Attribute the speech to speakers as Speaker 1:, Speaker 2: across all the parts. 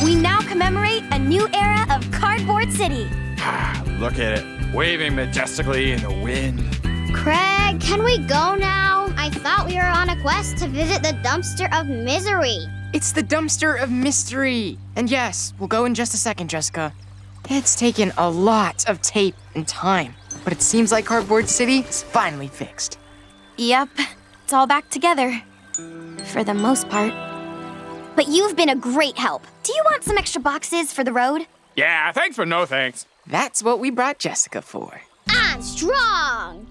Speaker 1: We now commemorate a new era of Cardboard City.
Speaker 2: Look at it, waving majestically in the wind.
Speaker 3: Craig, can we go now? I thought we were on a quest to visit the dumpster of misery.
Speaker 4: It's the dumpster of mystery. And yes, we'll go in just a second, Jessica. It's taken a lot of tape and time, but it seems like Cardboard City is finally fixed.
Speaker 1: Yep, it's all back together. For the most part. But you've been a great help. Do you want some extra boxes for the road?
Speaker 2: Yeah, thanks but no thanks.
Speaker 4: That's what we brought Jessica for.
Speaker 3: I'm strong.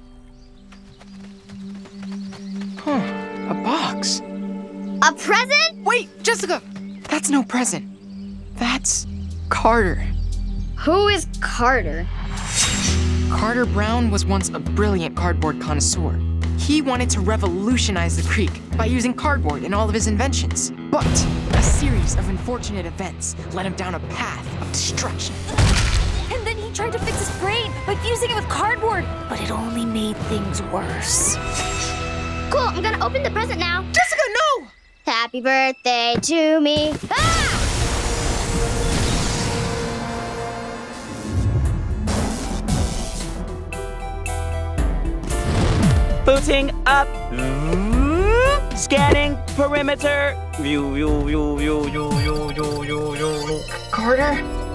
Speaker 4: Huh, a box.
Speaker 3: A present?
Speaker 4: Wait, Jessica! That's no present. That's Carter.
Speaker 3: Who is Carter?
Speaker 4: Carter Brown was once a brilliant cardboard connoisseur. He wanted to revolutionize the creek by using cardboard in all of his inventions. But a series of unfortunate events led him down a path of destruction.
Speaker 1: And then he tried to fix his brain by fusing it with cardboard, but it only made things worse.
Speaker 3: Cool, I'm gonna open the present now.
Speaker 4: Jessica, no!
Speaker 3: Happy birthday to me. Ah!
Speaker 5: Booting up. Scanning perimeter.
Speaker 4: Carter?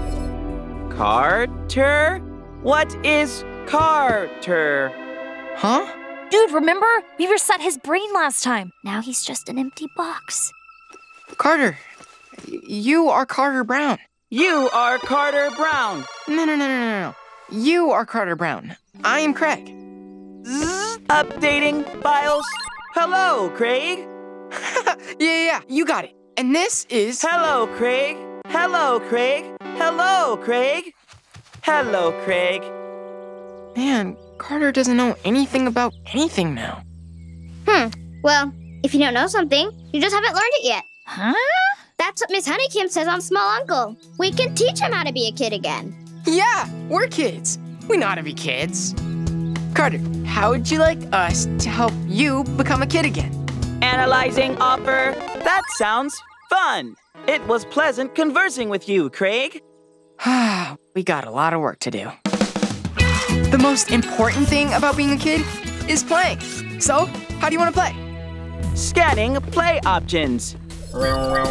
Speaker 5: Carter? What is Carter?
Speaker 4: Huh?
Speaker 1: Dude, remember? We reset his brain last time. Now he's just an empty box.
Speaker 4: Carter, you are Carter Brown.
Speaker 5: You are Carter Brown.
Speaker 4: No. You are Carter Brown. I am Craig.
Speaker 5: Updating files. Hello, Craig.
Speaker 4: Yeah, you got it. And this is...
Speaker 5: Hello, Craig. Hello, Craig. Hello, Craig. Hello, Craig.
Speaker 4: Man, Carter doesn't know anything about anything now.
Speaker 3: Well, if you don't know something, you just haven't learned it yet.
Speaker 1: Huh?
Speaker 3: That's what Miss Honeycomb says on Small Uncle. We can teach him how to be a kid again.
Speaker 4: Yeah, we're kids. We know how to be kids. Carter, how would you like us to help you become a kid again?
Speaker 5: Analyzing offer. That sounds fun. It was pleasant conversing with you, Craig.
Speaker 4: We got a lot of work to do. The most important thing about being a kid is playing. So, how do you want to play?
Speaker 5: Scanning play options.
Speaker 3: Craig,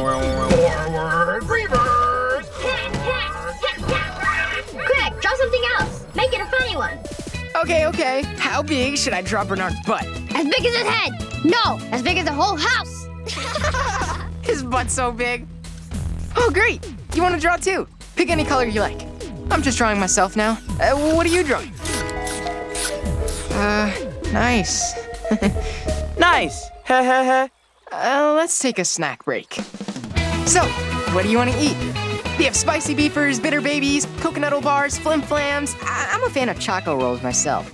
Speaker 3: draw something else. Make it a funny one.
Speaker 4: Okay. How big should I draw Bernard's butt?
Speaker 3: As big as his head. No, as big as the whole house.
Speaker 4: His butt's so big. Oh, great. You want to draw too? Pick any color you like. I'm just drawing myself now. What are you drawing? Nice.
Speaker 5: Nice.
Speaker 4: Let's take a snack break. So, what do you want to eat? We have spicy beefers, bitter babies, coconut bars, flim flams. I'm a fan of choco rolls myself.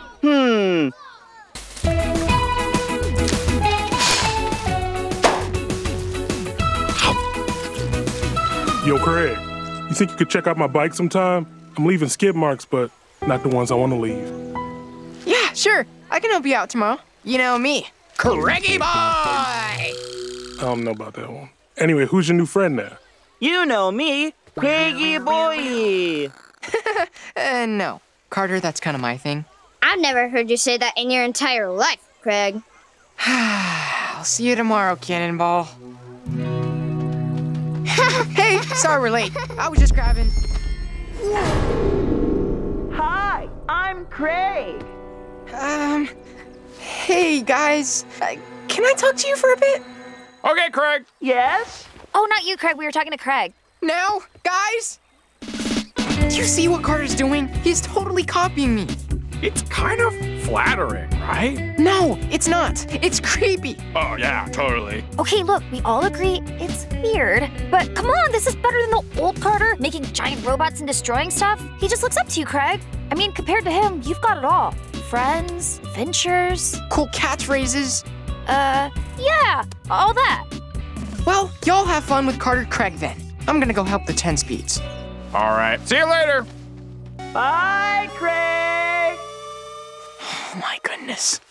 Speaker 6: Yo, Craig, you think you could check out my bike sometime? I'm leaving skid marks, but not the ones I want to leave.
Speaker 4: Yeah, sure. I can help you out tomorrow. You know me, Craigie Boy!
Speaker 6: I don't know about that one. Anyway, who's your new friend now?
Speaker 5: You know me, Craigie Boy.
Speaker 4: No. Carter, that's kind of my thing.
Speaker 3: I've never heard you say that in your entire life, Craig.
Speaker 4: I'll see you tomorrow, Cannonball. Hey, sorry we're late. I was just grabbing...
Speaker 5: Hi, I'm Craig.
Speaker 4: Hey, guys. Can I talk to you for a bit?
Speaker 2: Okay, Craig.
Speaker 5: Yes?
Speaker 1: Oh, not you, Craig. We were talking to Craig.
Speaker 4: Now, guys? Do you see what Carter's doing? He's totally copying me.
Speaker 2: It's kind of flattering, right?
Speaker 4: No, it's not. It's creepy.
Speaker 2: Oh, yeah, totally.
Speaker 1: Okay, look, we all agree it's weird. But come on, this is better than the old Carter, making giant robots and destroying stuff. He just looks up to you, Craig. I mean, compared to him, you've got it all. Friends, adventures.
Speaker 4: Cool catchphrases.
Speaker 1: Yeah, all that.
Speaker 4: Well, y'all have fun with Carter Craig then. I'm gonna go help the 10 speeds.
Speaker 2: All right, see you later.
Speaker 5: Bye, Craig.
Speaker 4: Oh my goodness.